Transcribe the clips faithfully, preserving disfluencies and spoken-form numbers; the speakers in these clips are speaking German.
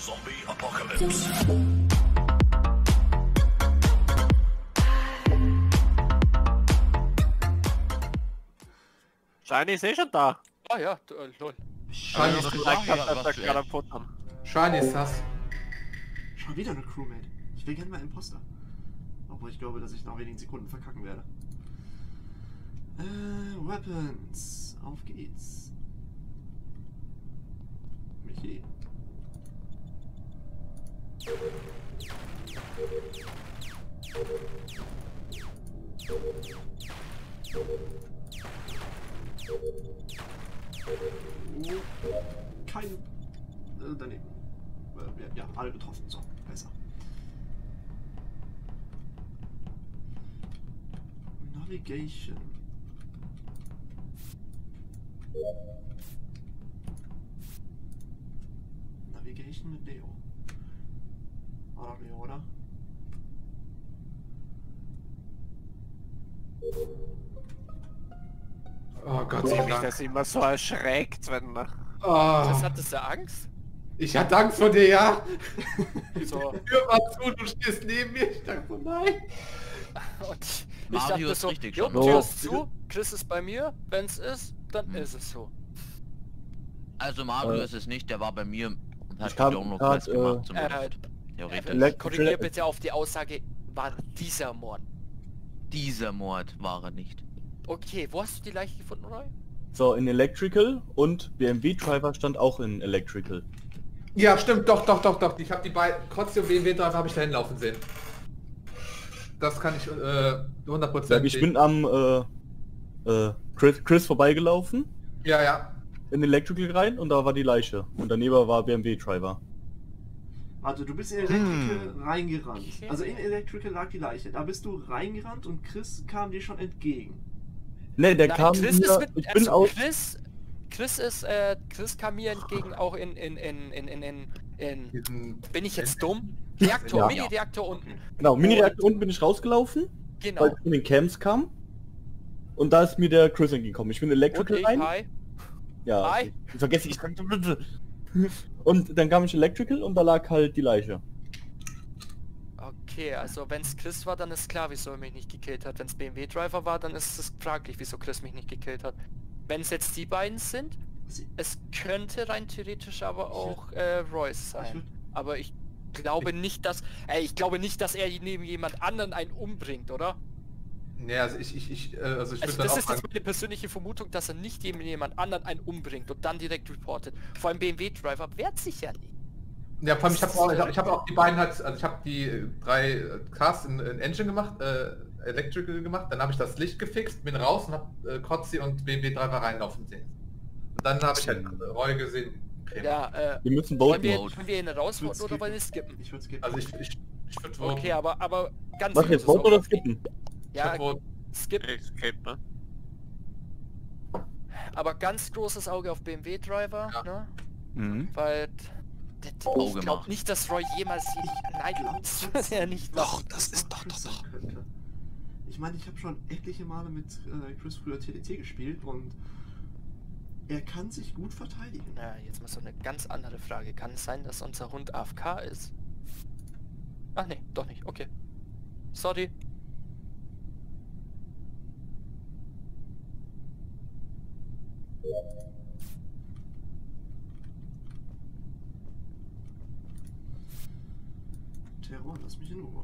Zombie Apocalypse. Shiny ist eh schon da. Ah ja, du, äh, lol. Shiny ist Ich hab das da gerade am Futtern. Shiny ist das. Schon wieder eine Crewmate. Ich will gerne mal Imposter. Obwohl ich glaube, dass ich nach wenigen Sekunden verkacken werde. Äh, Weapons. Auf geht's. Michi. Uh, kein... Äh, daneben. Äh, ja, ja, alle getroffen. So, besser. Navigation. Navigation mit Leo. Oder Leo, oder? Oh Gott Ich sei mich Dank. das immer so erschreckt, wenn... Das Oh, hattest du Angst? ich hatte Angst vor dir, ja. So. Hör mal zu, du stehst neben mir. Ich dachte so, nein. Und ich Mario dachte ist so, richtig jo, schon. Tür Oh. ist zu, Chris ist bei mir, wenn's ist, dann Hm. ist es so. Also Mario Äh, ist es nicht, der war bei mir und hat ich die kam Download grad, Quest gemacht äh, zum Äh, Beispiel. Theoretisch. Elect- Korrigier bitte auf die Aussage, war dieser Mord. Dieser Mord war er nicht. Okay, wo hast du die Leiche gefunden, Roy? So, in Electrical und B M W-Driver stand auch in Electrical. Ja, stimmt, doch, doch, doch, doch. Ich habe die beiden, trotzdem B M W-Driver habe ich da hinlaufen sehen. Das kann ich äh, hundert Prozent. Ich bin am äh, äh, Chris, Chris vorbeigelaufen, Ja, ja. in Electrical rein und da war die Leiche. Und daneben war B M W-Driver. Also du bist in Electrical Hm. reingerannt. Okay. Also in Electrical lag die Leiche. Da bist du reingerannt und Chris kam dir schon entgegen. Ne, der Nein, kam Chris mir, ist mit, ich bin also aus... Chris, Chris ist, äh, Chris kam mir entgegen auch in, in, in, in, in, in, in Diesen, bin ich jetzt dumm? Reaktor, Ja. Mini-Reaktor unten. Genau, Mini-Reaktor unten bin ich rausgelaufen, Genau. weil ich von den Camps kam. Und da ist mir der Chris entgegengekommen. Ich bin in Und Electrical ich, rein. hi. Ja, Hi. ich vergesse ich bitte. Und dann kam ich in Electrical und da lag halt die Leiche. Okay, also wenn es Chris war, dann ist klar, wieso er mich nicht gekillt hat. Wenn es B M W-Driver war, dann ist es fraglich, wieso Chris mich nicht gekillt hat. Wenn es jetzt die beiden sind, Sie- es könnte rein theoretisch aber auch äh, Royce Ich sein. würd- Aber ich glaube nicht, dass... Ey, ich glaube nicht, dass er neben jemand anderen einen umbringt, oder? ne, also ich, ich, ich, äh, also ich Also würde dann das auch ist jetzt sagen, meine persönliche Vermutung, dass er nicht neben jemand anderen einen umbringt und dann direkt reportet. Vor allem B M W-Driver wehrt sich ja nicht. ja, vor allem, ich habe auch, ich hab, ich hab auch die beiden halt, also ich habe die äh, drei äh, Cars in, in Engine gemacht, äh, Electrical gemacht, dann habe ich das Licht gefixt, bin raus und habe äh, Kotzi und B M W-Driver reinlaufen sehen. Und dann habe ich halt äh, Roy gesehen. Creme. Ja, äh... Wir müssen Wollen voten. wir, Mode. wollen wir ihn rausvoten Ich würd's oder wollen wir skippen. skippen? Ich würde skippen. Also ich, ich, ich würde Okay, aber, aber ganz Was jetzt, großes voten oder Auge. skippen? Ja, Ja, skip. Escape, ne? Aber ganz großes Auge auf B M W-Driver, Ja. ne? Mhm. Weil... d- d- Auge Ich glaube machen. nicht, dass Roy jemals... Nein, das wird er nicht Doch, machen. das ist doch, doch, doch. Könnte. Ich meine, ich habe schon etliche Male mit äh, Chris früher T D T gespielt und er kann sich gut verteidigen. Na, jetzt mal so eine ganz andere Frage. Kann es sein, dass unser Hund A F K ist? Ach nee, doch nicht. Okay. Sorry. Terror, lass mich in Ruhe.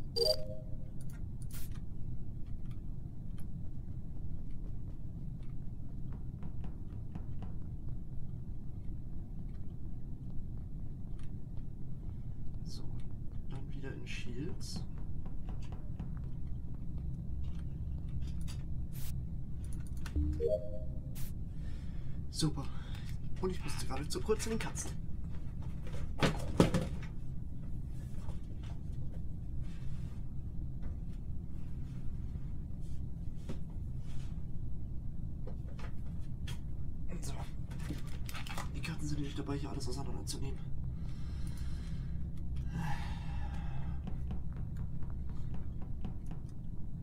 So, dann wieder in Shields. Super. Und ich musste gerade zu kurz in den Katzen. So. Die Katzen sind nicht dabei, hier alles auseinanderzunehmen.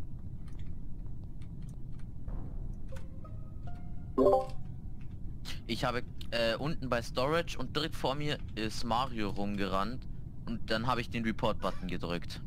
Ich Ich habe äh, unten bei Storage und direkt vor mir ist Mario rumgerannt und dann habe ich den Report-Button gedrückt.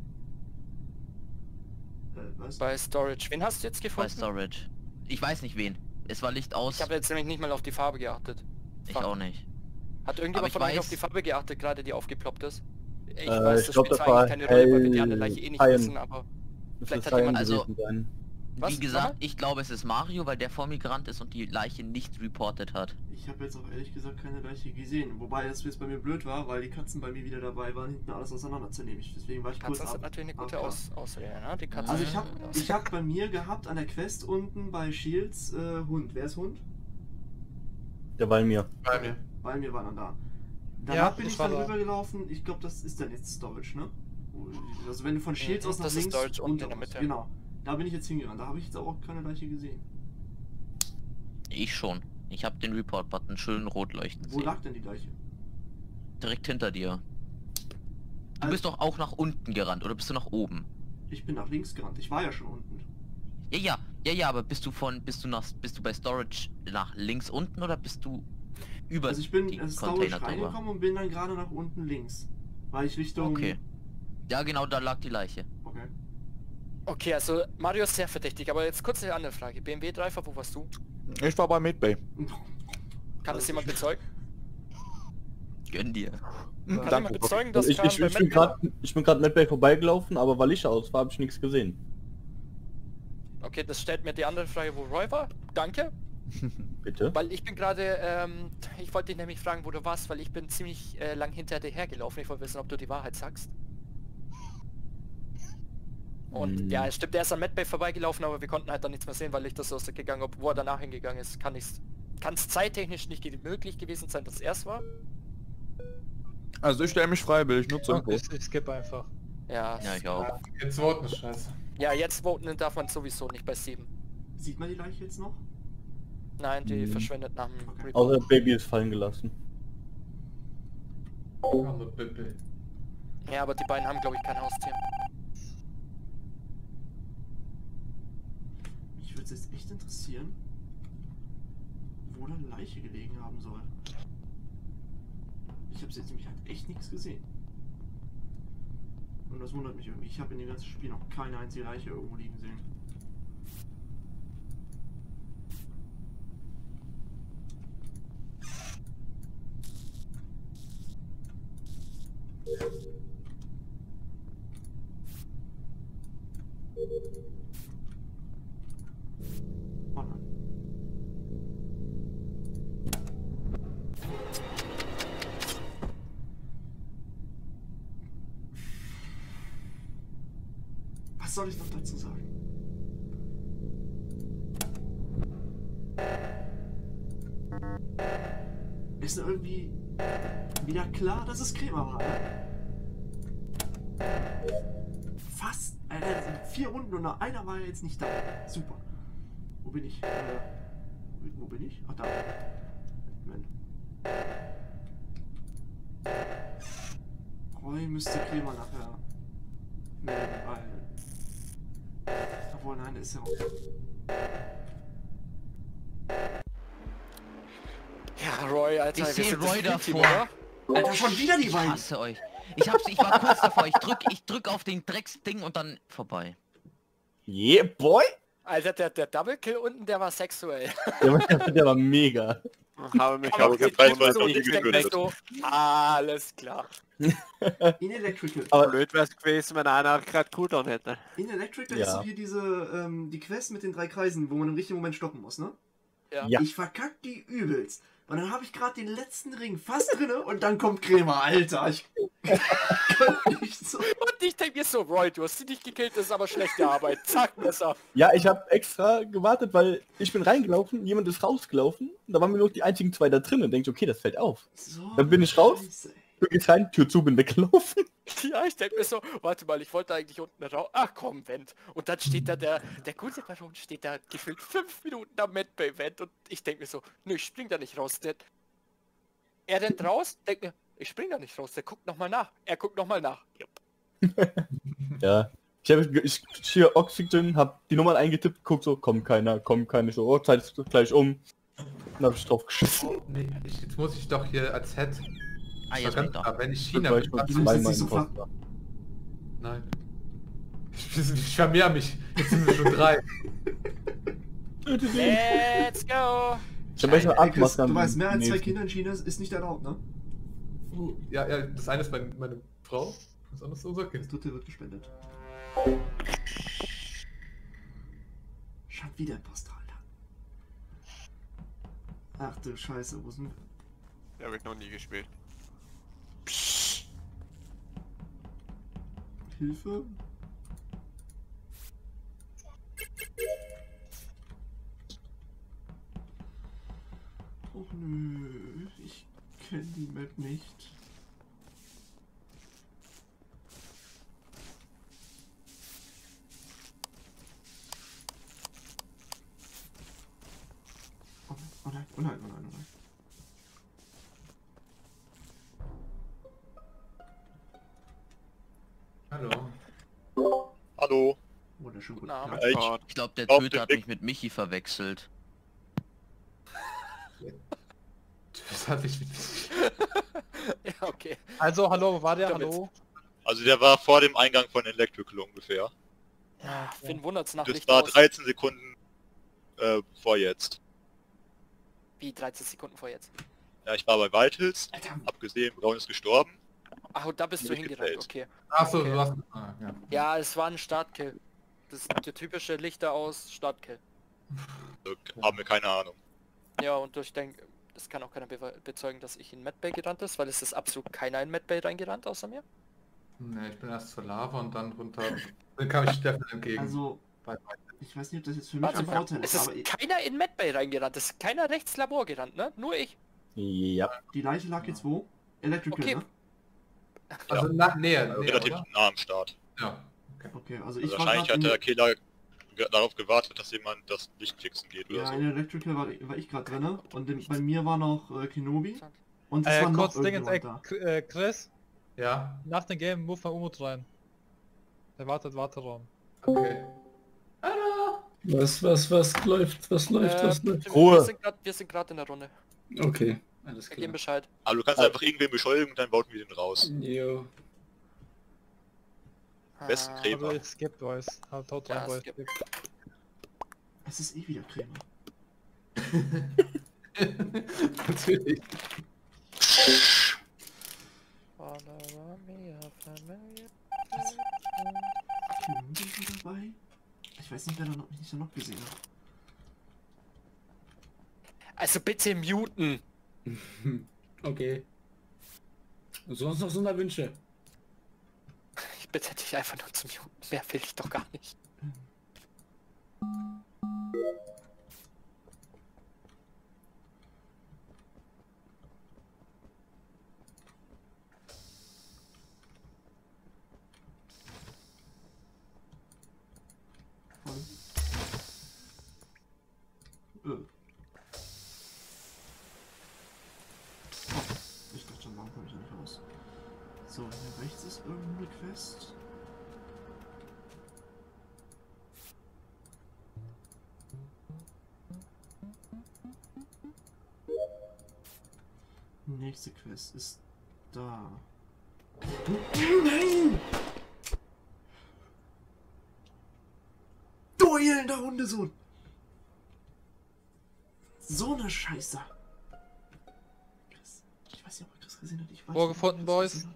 Äh, was? Bei Storage. Wen hast du jetzt Bei gefunden? Storage. Ich weiß nicht wen. Es war Licht aus. Ich habe jetzt nämlich nicht mal auf die Farbe geachtet. Ich Fuck. auch nicht. Hat Aber irgendjemand ich von euch weiß- auf die Farbe geachtet, gerade die aufgeploppt ist? Ich Äh, weiß, ich das glaub, spielt das zwar war eigentlich keine Rolle, weil wir die andere hell- Leiche eh nicht Cyan. wissen, aber... Das Vielleicht ist hat jemand- Cyan also- gewesen sein. Was? Wie gesagt, Nochmal? ich glaube es ist Mario, weil der vor mir gerannt ist und die Leiche nicht reportet hat. Ich habe jetzt auch ehrlich gesagt keine Leiche gesehen. Wobei das jetzt bei mir blöd war, weil die Katzen bei mir wieder dabei waren, hinten alles auseinanderzunehmen. Ich- Deswegen war ich kurz Katzen sind ab. natürlich eine gute ab- Aus Ausrede, ne? Die Katzen Also ich sind habe gut aus. ich hab bei mir gehabt an der Quest unten bei Shields äh, Hund. Wer ist Hund? Der war in mir. Bei mir. Bei mir war dann da. Danach Ja, bin das ich war dann da. rübergelaufen. Ich glaube, das ist dann jetzt Storage, ne? Also wenn du von Shields Mhm, aus nach das ist links Storage unten in runter der musst. Mitte. Genau. Da bin ich jetzt hingerannt. Da habe ich jetzt aber auch keine Leiche gesehen. Ich schon. Ich habe den Report-Button schön rot leuchten Wo sehen. lag denn die Leiche? Direkt hinter dir. Du Also- bist doch auch nach unten gerannt, oder bist du nach oben? Ich bin nach links gerannt. Ich war ja schon unten. Ja, ja, ja, ja, aber bist du von, bist du nach, bist du bei Storage nach links unten oder bist du über Also ich bin die ins Container Storage drüber? reingekommen und bin dann gerade nach unten links. Weil ich Richtung... Okay. Ja, genau, da lag die Leiche. Okay. Okay, also Mario ist sehr verdächtig, aber jetzt kurz eine andere Frage. B M W-Driver, wo warst du? Ich war bei Medbay. Kann das jemand bezeugen? Gönn dir. Kann Danke. jemand bezeugen, dass Ich, Kran ich, bei ich bin Medbay- gerade ich bin gerade Medbay vorbeigelaufen, aber weil ich aus war, habe ich nichts gesehen. Okay, das stellt mir die andere Frage, wo Roy war. Danke. Bitte? Weil ich bin gerade, ähm, ich wollte dich nämlich fragen, wo du warst, weil ich bin ziemlich äh, lang hinter dir hergelaufen. Ich wollte wissen, ob du die Wahrheit sagst. Und Hm. ja, es stimmt, er ist an Medbay vorbeigelaufen, aber wir konnten halt dann nichts mehr sehen, weil ich das ausgegangen habe, wo er danach hingegangen ist. Kann ich's, kann es zeittechnisch nicht ge möglich gewesen sein, dass er es war? Also ich stelle mich freiwillig, nur zur Info. Ich, ich skippe einfach. Ja, Ja, ich auch. Jetzt voten ist scheiße. ja, jetzt voten darf man sowieso nicht bei sieben. Sieht man die Leiche jetzt noch? Nein, die Hm. verschwindet nach dem Okay. Report. Außer Baby ist fallen gelassen. Arme Bippel. Ja, aber die beiden haben, glaube ich, kein Haustier. Mich würde es jetzt echt interessieren, wo da eine Leiche gelegen haben soll. Ich habe jetzt nämlich halt echt nichts gesehen. Und das wundert mich irgendwie. Ich habe in dem ganzen Spiel noch keine einzige Leiche irgendwo liegen sehen. Oh nein. Was soll ich noch dazu sagen? Ist irgendwie wieder klar, dass es Krämer war. Ne? Fast. Alter, das sind vier Runden und noch einer war ja jetzt nicht da. Super. Wo bin ich? Äh, wo bin ich? Ach da. Moment. Roy müsste Krämer nachher melden, weil... Obwohl, nein, der ist ja auch... Ja, Roy, Alter, Ich wir sehe sind das Roy Dream Team, davor. oder? Alter, schon wieder die Ich beiden! hasse euch. Ich hab's, ich war kurz davor. Ich drück, ich drück auf den Drecksding und dann vorbei. Yeah, boy! Alter, der, der Double Kill unten, der war sexuell. Der war, der war mega. Habe mich Aber auch ich gefreut, denk so, weil ich denk mir so, alles klar. In Electrical. Aber blöd wäre es gewesen, wenn einer gerade Cooldown hätte. In Electrical Ja. ist doch hier diese, ähm, die Quest mit den drei Kreisen, wo man im richtigen Moment stoppen muss, ne? Ja. Ja. Ich verkack die übelst. Und dann habe ich gerade den letzten Ring fast drinne und dann kommt Krämer, Alter. Ich kann nicht so. Und ich denke mir so, Roy, du hast sie nicht gekillt, das ist aber schlechte Arbeit. Zack, Messer. Ja, ich habe extra gewartet, weil ich bin reingelaufen, jemand ist rausgelaufen, und da waren wir nur die einzigen zwei da drin und denke, okay, das fällt auf. So Dann bin ich raus. Scheiße, ey. Du gehst rein, Tür zu, bin weggelaufen. Ja, ich denke mir so, warte mal, ich wollte eigentlich unten raus. Ach komm, Vent. Und dann steht da der, der gute Baron steht da gefühlt fünf Minuten am Medbay-Vent und ich denke mir so, nö, ich spring da nicht raus. Der, er rennt raus, denkt mir, ich spring da nicht raus. Der guckt nochmal nach. Er guckt nochmal nach. Jupp. Ja. Ich habe ich, hier Oxygen, hab die Nummern eingetippt, guck so, kommt keiner, kommt keiner, so, oh, Zeit ist gleich um. Dann hab ich drauf geschissen. Oh, nee, ich, jetzt muss ich doch hier als Head. Ah, Ich jetzt war bin ich ganz da. klar, wenn ich China Weil bin, ich wohl dann- Du musst zweimal nicht so ver- Imposter. Nein. Ich, ich vermehr mich. Jetzt sind wir schon drei. Let's go! Ich hab echt noch Ey, Angst, Chris, was dann du weißt, mehr als zwei nächsten- Kinder in China ist nicht erlaubt, ne? Uh, ja, ja, das eine ist mein, meine Frau, das andere ist unser Das Kind. dritte wird gespendet. Schon wieder Imposter, Alter. Ach du Scheiße, wo sind... Den habe ich noch nie gespielt. Hilfe? Och nö, ich kenne die Map nicht. Oh nein, oh nein, oh nein, oh nein, oh nein. Hallo. Hallo. Wunderschön gut. Guten Abend. Ja. Ich, Gott. Ich glaube, der Auf Töter den hat Weg. mich mit Michi verwechselt. Das hat mich mit... Ja, okay. Also, hallo, wo war der? Damit. Hallo? also der war vor dem Eingang von Electrical ungefähr. Ja, wen wundert's nach Das Licht war aus? dreizehn Sekunden äh, vor jetzt. Wie dreizehn Sekunden vor jetzt? Ja, ich war bei Waldhills, Alter, hab gesehen, Braun ist gestorben. Ach, und da bist du Mir hingerannt, gefällt. okay. Achso, Okay. du hast... Ah, ja. Ja, es war ein Startkill. Das ist der typische Lichter aus Startkill. Also, haben wir keine Ahnung. Ja, und ich denke, das kann auch keiner be bezeugen, dass ich in Medbay gerannt ist, weil es ist absolut keiner in Medbay reingerannt außer mir. Nee, ich bin erst zur Lava und dann runter. Dann kam ich Steffen entgegen. also, Bei- ich weiß nicht, ob das jetzt für mich Warte ein mal, Vorteil es ist, ist aber keiner in Medbay reingerannt, es ist keiner rechts Labor gerannt, ne? Nur ich. Ja. die Leiche lag jetzt wo? Electrical, Okay. ne? Also na, näher, näher, Relativ oder? nah am Start. Ja. Okay, also ich Also war wahrscheinlich grad hat in, der Killer ge- darauf gewartet, dass jemand das Licht fixen geht oder ja, so. in Electrical war, war ich gerade drin und in, bei mir war noch äh, Kenobi und es Äh, war noch kurz Ding ins Eck. irgendjemand da. K- äh, Chris, Ja, nach dem Game move mal Umut rein. Der wartet Warteraum. okay. Was, was, was läuft, was läuft, Äh, was läuft? wir Ruhe. sind grad- wir sind gerade in der Runde. Okay, alles Wir geben klar. Bescheid. Aber du kannst einfach irgendwen beschuldigen und dann bauten wir den raus. Jo. Besten Ah, Gräber. Also, skip, Boys. Haut haut Ja, rein, Boys. skip. Skip. Es ist eh wieder Krämer. Natürlich. Kenobi ist dabei. Ich weiß nicht, wer da noch nicht so noch gesehen hat. Also bitte muten. Okay. Und sonst noch so eine Wünsche. Ich bitte dich einfach nur zu muten. Mehr will ich doch gar nicht. Voll. Äh. Oh, ich dachte schon, warum komme ich da nicht raus? So, hier rechts ist irgendeine Quest. Nächste Quest ist da. Nein! Du elender Hundesohn! So eine Scheiße! Chris, ich weiß nicht, ob er Chris gesehen hat. Ich weiß Wo nicht, ob gefunden, Chris Boys? gesehen hat.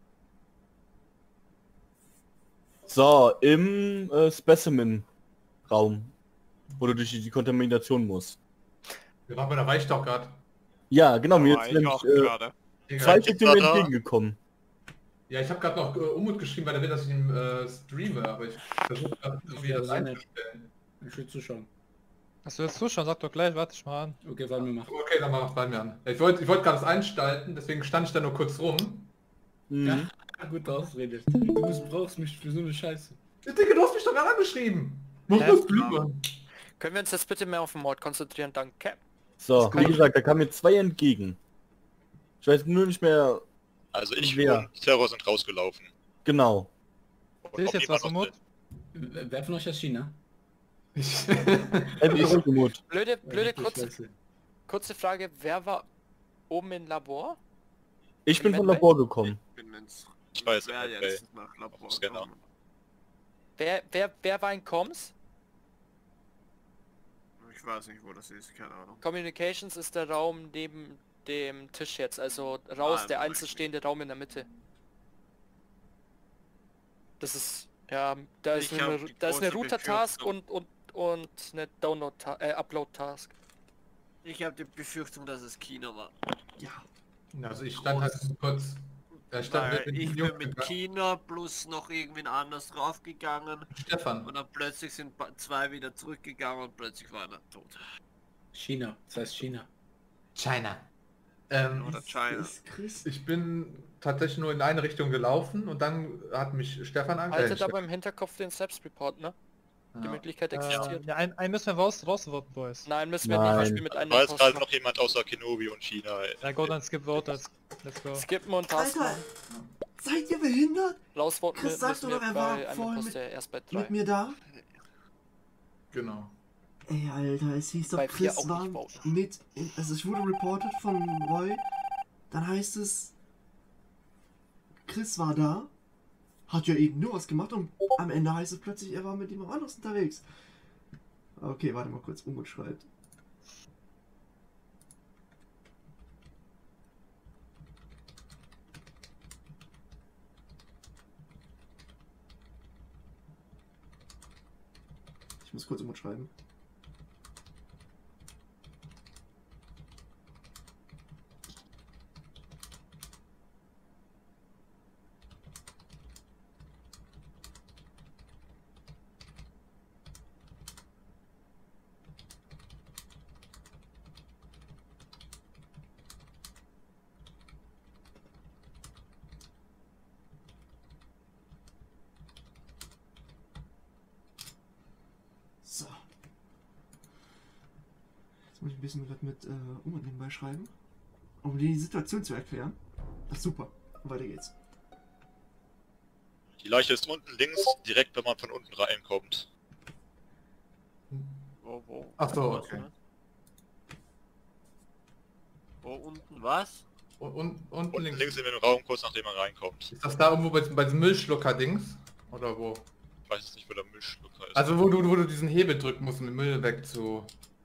So, im äh, Specimen-Raum, wo du durch die Kontamination musst. Wir waren bei der Weichstock gerade. Ja, genau, mir War jetzt ich nämlich auch äh, gerade. zwei Gibt's Stück mir da- entgegengekommen. Ja, ich habe gerade noch äh, Umut geschrieben, weil der will, dass ich ihn äh, streame, aber ich versuche gerade irgendwie Ja, das sehr nett. einzustellen. Ich will zuschauen. Hast du jetzt zuschauen? Sag doch gleich, warte ich mal an. Okay, warten wir mal. Okay, dann mach bei mir an. Ja, ich wollte ich wollt gerade das einstalten, deswegen stand ich da nur kurz rum. Mhm. Ja. Gut ausredet. Du musst- brauchst mich für so eine Scheiße. Ich denke, du hast mich doch gerade angeschrieben. Muss Hä? man streamen. Können wir uns jetzt bitte mehr auf den Mord konzentrieren, danke. So, kann wie ich- gesagt, da kamen mir zwei entgegen. Ich weiß nur nicht mehr Also ich Wer? und Terror sind rausgelaufen. genau. Und Sehe ich ob jetzt jemand was im noch Mut? drin- Wer wer von euch ist China? Ich, Einfach ruhig im Mut. Blöde, blöde Richtig kurze, scheiße. kurze Frage, wer war oben im Labor? Ich Im bin vom Medbay? Labor gekommen. Bin ins Ich weiß, Wer Medbay. jetzt nach Labor Scanner. gekommen. Wer, wer, wer war in Comms? Ich weiß nicht, wo das ist, keine Ahnung. Communications ist der Raum neben dem Tisch jetzt, also raus, Ah, der weiß einzelstehende Raum in der Mitte. Das ist, ja, da ist Ich eine, hab die da ist eine große Router-Task Befürchtung. und, und, und eine Download, äh, Upload-Task. Ich habe die Befürchtung, dass es China war. Ja. Also ich stand halt kurz... Da stand Weil mit ich dem bin Jungen mit gegangen. China plus noch irgendwen anders draufgegangen Stefan. und dann plötzlich sind ba- zwei wieder zurückgegangen und plötzlich war einer tot. China, das heißt China. China. Ähm, Oder China. Ist Chris. ich bin tatsächlich nur in eine Richtung gelaufen und dann hat mich Stefan Haltet angehalten. aber im Hinterkopf den Selbstreport, ne? Die Ja. Möglichkeit Äh, existiert. ja, ein, ein müssen wir raus, rausvoten, Boys. Nein, müssen wir Nein. nicht, ich spiele mit einem War jetzt gerade Imposter. noch jemand außer Kenobi und China. ey. Ja gut, dann skip vote, let's, let's go. Skippen und Task Alter, machen. seid ihr behindert? Rausvoten Chris sagt müssen wir doch, er war bei einem vorhin Imposter erst bei drei. Mit mir da? Genau. Ey, Alter, es hieß doch, Bei vier Chris auch war nicht voten. mit... In, also ich wurde reported von Roy. Dann heißt es... Chris war da. Hat ja eben nur was gemacht und am Ende heißt es plötzlich, er war mit jemand anderes unterwegs. Okay, warte mal kurz, Umut schreibt. Ich muss kurz Umut schreiben. So. Jetzt muss ich ein bisschen was mit äh, Umut nebenbei schreiben, um die Situation zu erklären. Ach, super. Weiter geht's. Die Leiche ist unten links, direkt wenn man von unten reinkommt. Wo, wo? Ach so, Was, okay. ne? Wo unten was? Und, und, unten Unten links. links in dem Raum, kurz nachdem man reinkommt. Ist das da irgendwo bei, bei diesem Müllschlucker-Dings? Oder wo? Ich weiß jetzt nicht, wo der Müllschlucker ist. Also wo du, wo du diesen Hebel drücken musst, um den Müll wegzu...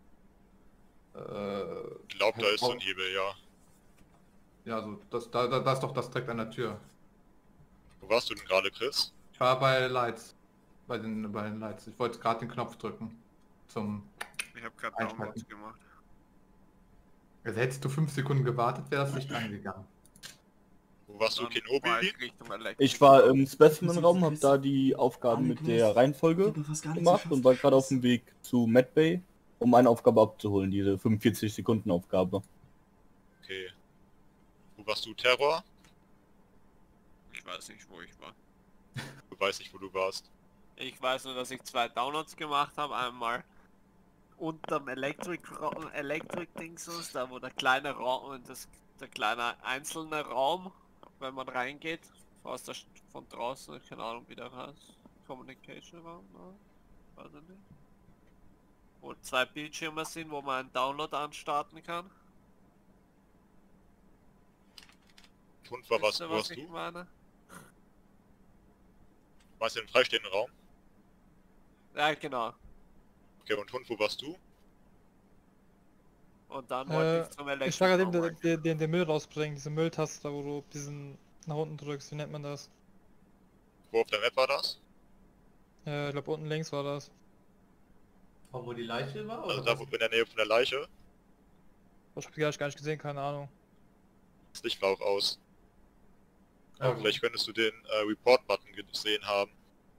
Äh, ich glaube, da ist so ein Hebel, ja. ja, so, das, da, da, da ist doch das direkt an der Tür. Wo warst du denn gerade, Chris? Ich war bei Lights. Bei den, bei den Lights. Ich wollte gerade den Knopf drücken. Zum... Ich habe gerade Einschalten. Downloads gemacht. Also hättest du fünf Sekunden gewartet, wäre das Licht angegangen. Wo warst du, Dann Kenobi? war ich Richtung Elektrik. Ich war im Specimen-Raum, habe da die Aufgaben mit der Ich Reihenfolge hab fast gar nichts gemacht geschafft. und war gerade auf dem Weg zu Medbay, um eine Aufgabe abzuholen, diese fünfundvierzig Sekunden Aufgabe. Okay. Wo warst du, Terror? Ich weiß nicht, wo ich war. Du weißt nicht, wo du warst. Ich weiß nur, dass ich zwei Downloads gemacht habe. Einmal unterm Elektrik Elektrik Dingsus, da wo der kleine Raum, das der kleine einzelne Raum, wenn man reingeht, aus der St- von draußen, keine Ahnung wie der heißt. Communication Raum, ne? Weiß ich nicht. Wo zwei Bildschirme sind, wo man einen Download anstarten kann. Und war was, Wisst ihr, wo warst ich du? meine? Warst du im freistehenden Raum? Ja, genau. Okay, und Hund, wo warst du? Und dann wollte Äh, ich zum Elektrik. ich war gerade eben den, den, den, den Müll rausbringen, diese Mülltaste, wo du diesen nach unten drückst, wie nennt man das? Wo auf der Map war das? Äh, ich glaube unten links war das. Auch wo die Leiche war? Also Oder da, wo in der Nähe von der Leiche. Ich hab die gar nicht gesehen, keine Ahnung. Das Licht war auch aus. Ja, Aber vielleicht könntest du den äh, Report-Button gesehen haben.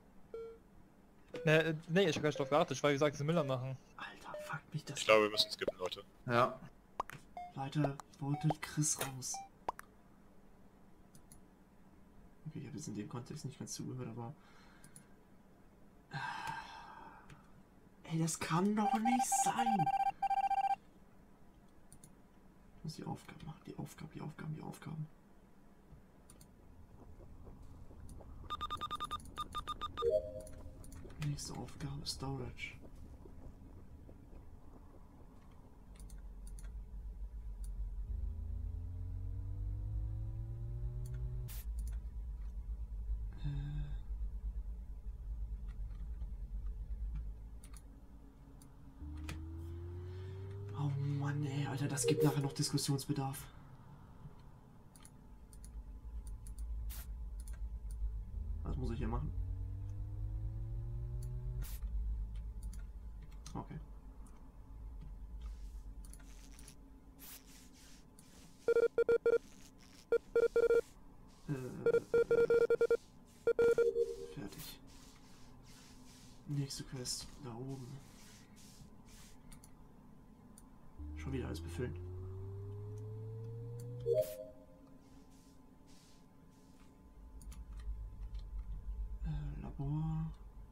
Ne, nee, ich hab gar nicht drauf geachtet, ich wollte wie gesagt diese Müller machen. Alter, fuck mich das. Ich glaube, wir müssen skippen, Leute. Ja. Weiter votet Chris raus. Okay, ich habe jetzt in dem Kontext nicht ganz zugehört, aber... Ey, das kann doch nicht sein! Ich muss die Aufgaben machen, die Aufgaben, die Aufgaben, die Aufgaben. Nächste Aufgabe, Storage. Alter, das gibt nachher noch Diskussionsbedarf. Was muss ich hier machen? Okay. Äh, fertig. Nächste Quest, da oben. Schon wieder alles befüllen. Äh, Labor.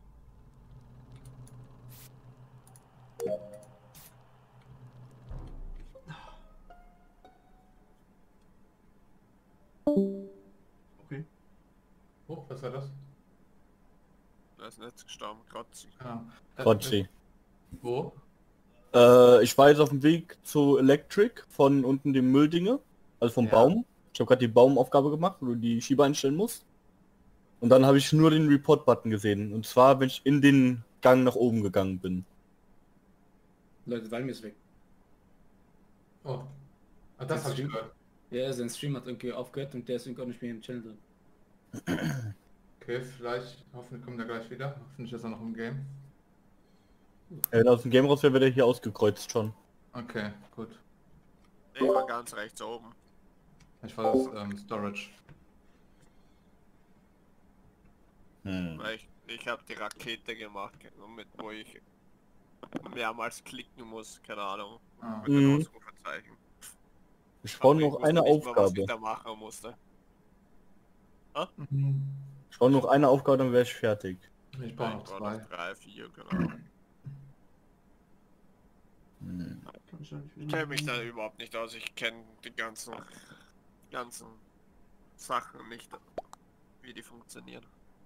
Okay. Oh, was war das? Da ist nicht gestorben, Grotzi. Ja. Äh, Quatsch. Wo? Äh, ich war jetzt auf dem Weg zu Electric von unten dem Mülldinge, also vom Ja. Baum. Ich habe gerade die Baumaufgabe gemacht, wo du die Schieber einstellen musst. Und dann habe ich nur den Report-Button gesehen. Und zwar, wenn ich in den Gang nach oben gegangen bin. Leute, Valmir ist weg. Oh. Ah, das habe ich gehört. Ja, sein Stream hat irgendwie aufgehört und der ist irgendwie auch nicht mehr im Channel drin. Okay, vielleicht, hoffentlich kommt er gleich wieder. Hoffentlich ist er noch im Game. Wenn er aus dem Game raus wäre, wäre der hier ausgekreuzt schon. Okay, gut. Ich war ganz rechts oben. Ich war das ähm, Storage. Hm. Weil ich, ich habe die Rakete gemacht, mit wo ich mehrmals klicken muss, keine Ahnung. Ah. Mit den Mhm. Ausrufezeichen. Ich brauche Aber ich noch wusste eine nicht mehr, was Aufgabe. ich da machen musste. Ich brauche noch eine Aufgabe, dann wäre ich fertig. Ich brauche Ja, noch ich brauch zwei. noch drei, vier, genau. Hm. Kann ich ja nicht Ich kenne mich da überhaupt nicht aus, ich kenne die ganzen, ganzen Sachen nicht, wie die funktionieren.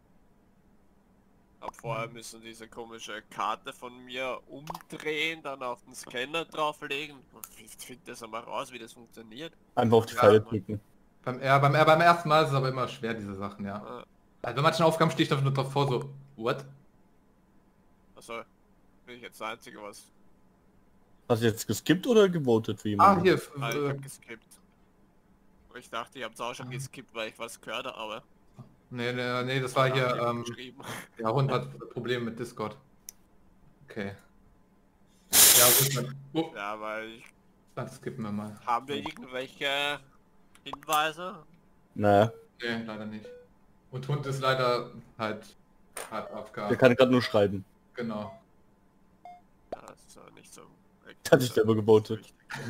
Aber vorher müssen diese komische Karte von mir umdrehen, dann auf den Scanner drauflegen. Ich finde das einmal raus, wie das funktioniert. Einfach auf die Ja, Pfeile Mann. drücken. Beim, ja, beim, ja, beim ersten Mal ist es aber immer schwer, diese Sachen, ja. Äh, Also bei manchen Aufgaben stehe ich einfach nur davor so, what? Also, bin ich jetzt der Einzige, was... Hast du jetzt geskippt oder gewotet für Ah, jemanden? hier, Ah, ich äh, hab geskippt. Ich dachte, ich hab's auch schon geskippt, weil ich was gehört habe, aber... nee, nee, nee, das war Da hier, hab ich ähm, geschrieben. der Hund hat Probleme mit Discord. Okay. Ja, gut, dann, oh, Ja, weil ich... dann skippen wir mal. Haben wir irgendwelche Hinweise? Naja, Nee, leider nicht. Und Hund ist leider halt hart A F K. der kann gerade nur schreiben. Genau. Ja, das ist ja nicht so... Hat sich selber gebotet.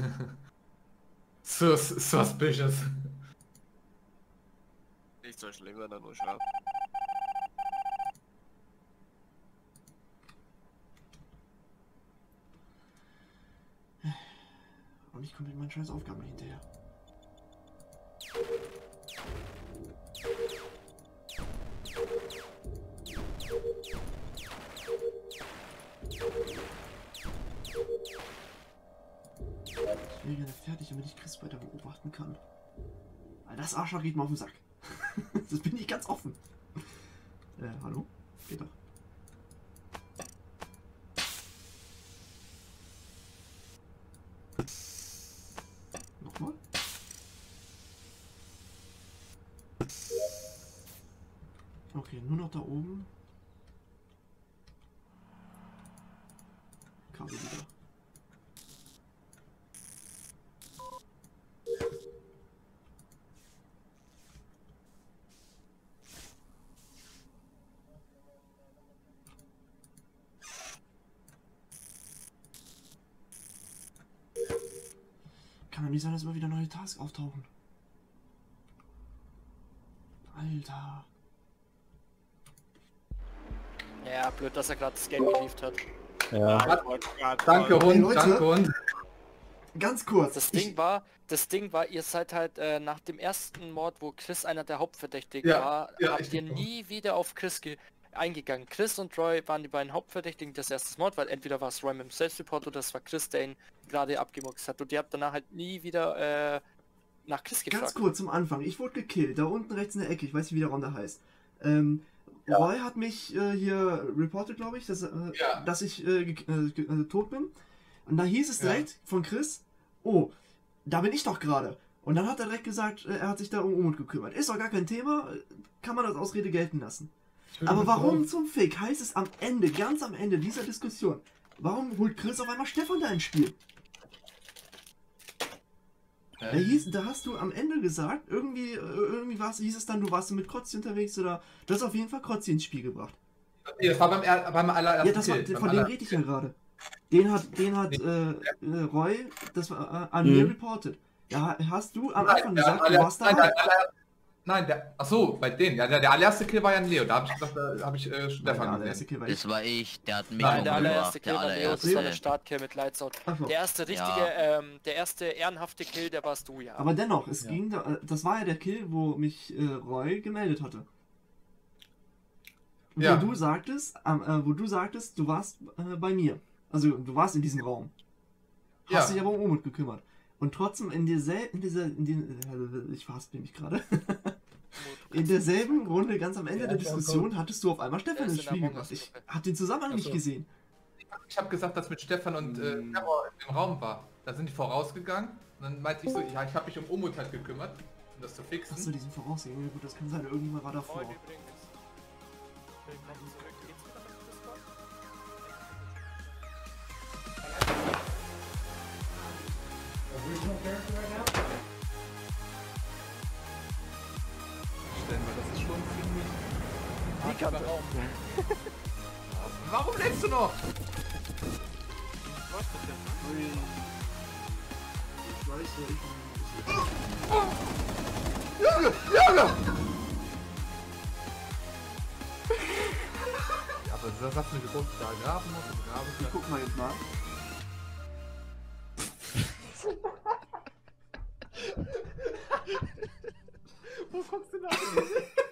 Sus suspicious. Nicht so schlimm, wenn er nur schreibt. Und ich komme mit meinen scheiß Aufgaben nicht hinterher. Ich wäre gerne fertig, damit ich Chris weiter beobachten kann. Weil das Arschloch geht mir auf den Sack. Das bin ich ganz offen. Äh, hallo? Geht doch. Nochmal? Okay, nur noch da oben. Kabel wieder. Kann doch nicht sein, dass immer wieder neue Tasks auftauchen. Alter. Ja, blöd, dass er gerade das Game geliefert hat. Ja. Ich wollte grad Danke mal- Hund, Leute. danke Hund. Ganz kurz. Das ich- Ding war, das Ding war, ihr seid halt äh, nach dem ersten Mord, wo Chris einer der Hauptverdächtigen Ja, war, ja, habt ich ihr denke auch. nie wieder auf Chris ge eingegangen. Chris und Roy waren die beiden Hauptverdächtigen des ersten Mord, weil entweder war es Roy mit dem Selbstreport oder das war Chris, der ihn gerade abgemuxt hat. Und ihr habt danach halt nie wieder äh, nach Chris gefragt. Ganz kurz zum Anfang. Ich wurde gekillt. Da unten rechts in der Ecke. Ich weiß nicht, wie der Raum da heißt. Ähm, Roy hat mich äh, hier reportet, glaube ich, dass, äh, Ja. dass ich äh, ge- äh, ge- äh, tot bin. Und da hieß es Ja. direkt von Chris, oh, da bin ich doch gerade. Und dann hat er direkt gesagt, äh, er hat sich da um Umut gekümmert. Ist doch gar kein Thema, kann man als Ausrede gelten lassen. Aber warum zum Fick heißt es am Ende, ganz am Ende dieser Diskussion, warum holt Chris auf einmal Stefan da ins Spiel? Da, hieß, da hast du am Ende gesagt, irgendwie, irgendwie war's, hieß es dann, du warst mit Krotzi unterwegs oder du hast auf jeden Fall Krotzi ins Spiel gebracht. Nee, das war beim, er beim allerersten Ja, das war, Kill, von beim dem rede ich ja gerade. Den hat, den hat äh, äh, Roy das war, äh, an Mhm. mir reportet. Da hast du am Nein, Anfang der gesagt, du aller- warst nein, dabei. der aller- Nein, der. Achso, bei denen. Ja, der, der allererste Kill war ja ein Leo. Da habe ich gesagt, da habe ich äh, Nein, Stefan der erste gesehen. Kill war ich. Das war ich, der hat mich Nein, Der allererste umgebracht, Kill der war Leo, das war der allererste. Startkill mit Lights Out. Ach so. Der erste richtige, Ja. ähm, der erste ehrenhafte Kill, der warst du ja. Aber dennoch, es Ja. ging da, äh, das war ja der Kill, wo mich äh, Roy gemeldet hatte. Und Ja. Wo du sagtest, ähm, äh, wo du sagtest, du warst äh, bei mir. Also du warst in diesem Raum. Hast Ja. dich aber um Umut gekümmert. Und trotzdem in dieser, in dieser, in den, äh, ich verhaspel mich gerade. In derselben Runde, ganz am Ende der Diskussion, hattest du auf einmal Stefan Der ist ins in Spiel der gebracht. Ich Among-Us-Gruppe. hab den Zusammenhang Ach nicht so. gesehen. Ich habe gesagt, dass mit Stefan und äh, Mm. Terror im Raum war. Da sind die vorausgegangen. Und dann meinte ich so, ja, ich habe mich um Umut halt gekümmert, um das zu fixen. Achso, diesen Voraussehen. Ja, gut, das kann sein. Irgendjemand war davor. Moin übrigens. Willkommen zurück. Geht's wieder mit Discord? Stellen wir, das ist schon ziemlich. Die Kante. Warum lebst du noch? Ich weiß, ich Junge! Junge! Ja, aber das hast du eine Grund, da graben muss und graben Ich guck mal jetzt mal. Wo guckst du nach?